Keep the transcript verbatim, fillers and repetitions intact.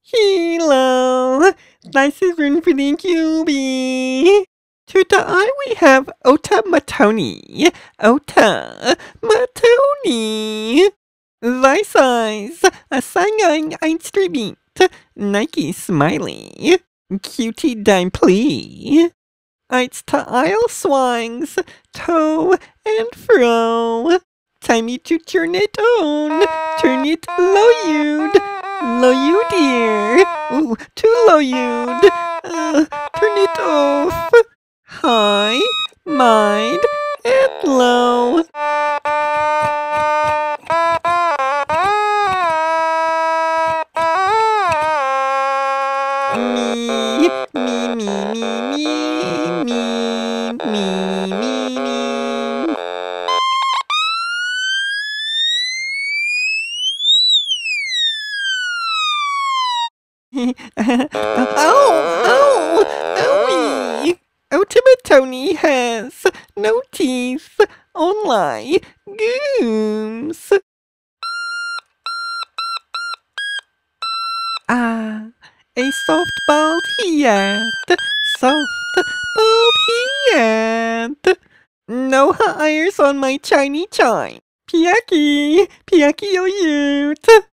Hello, this is Runforthecube. Today we have Otamatone. Otamatone. This is a singing instrument. Nike smiley. Cutie dimply. Its tail swings to and fro. Time me to turn it on. Turn it loud. Loud dear. Ooh, too loud. Uh, turn it off. High, mild, and low. Me, me, me, me, me, me, me, me, me. Oh, oh, owie. Otamatone has no teeth, only gums. Ah, a soft bald head, soft bald head. No hairs on my shiny chine. Piaki, Piaki, oh, you.